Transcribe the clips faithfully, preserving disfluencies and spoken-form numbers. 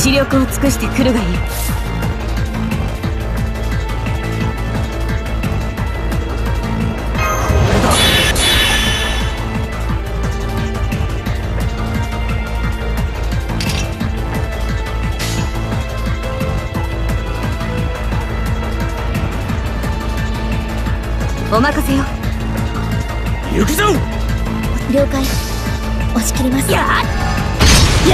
死力を尽くしてくるがいい。お任せよ。 行くぞ。 了解。押し切ります。 やっや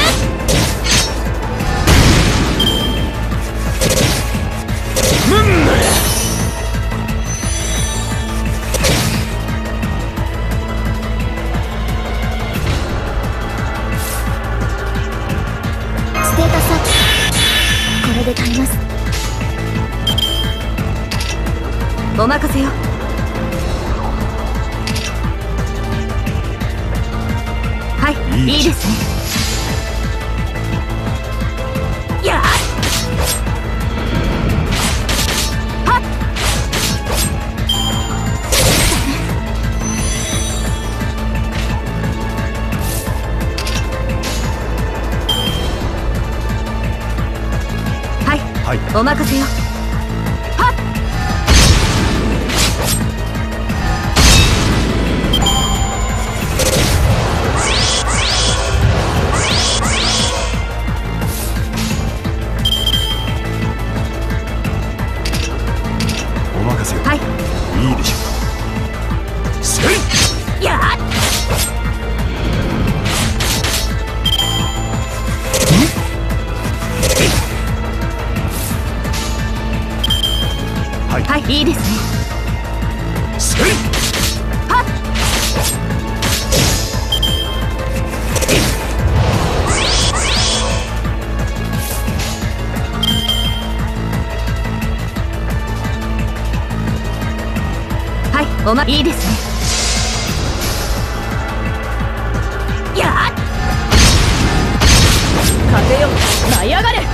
っむんなや。 ステータスアップ。これで足ります。 お任せよ。はい、いいですね。やっはっはい、 はい、 お任せよ。 いいでしょう。せいやっはい、 はい、いいですね。 せいはっおま、いいですね。やっ風よ舞い上がれ。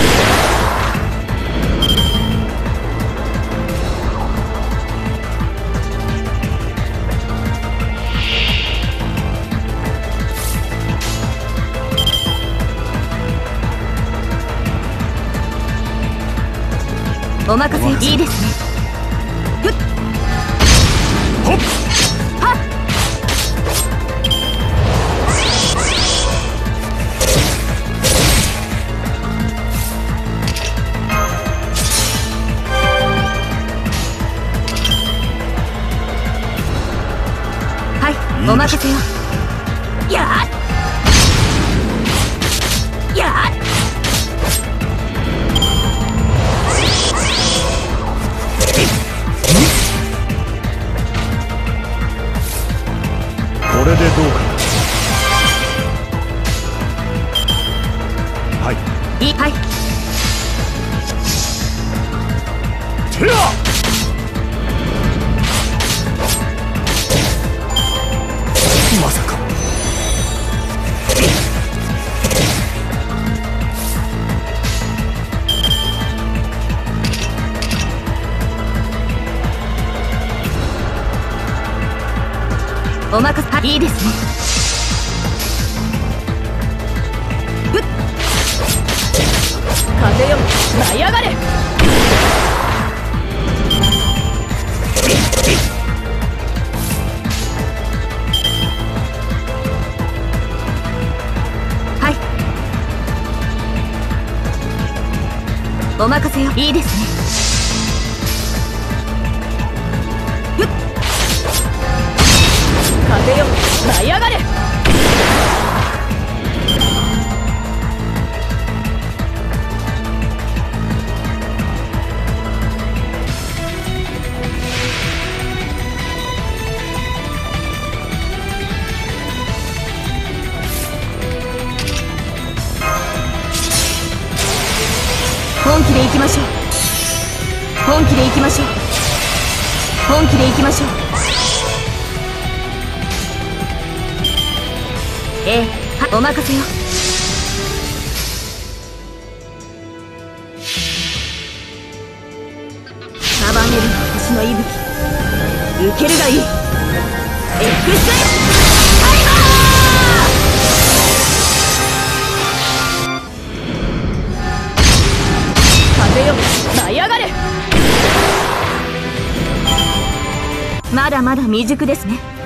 お任せ。いいですね。 ほっはっはい、お任せよ。やっやっこれでどうか。はい、 いい、はい。 てやまさか。 お任せ。はい、いいですね。ふっ風よ舞い上がれ。はい、お任せよ。いいですね。ふっ風よ舞い上がれ。本気で行きましょう。本気で行きましょう。本気で行きましょう。ええ、は、お任せよ。束ねる星の息吹、受けるがいい。エクスタイマー。 まだまだ未熟ですね。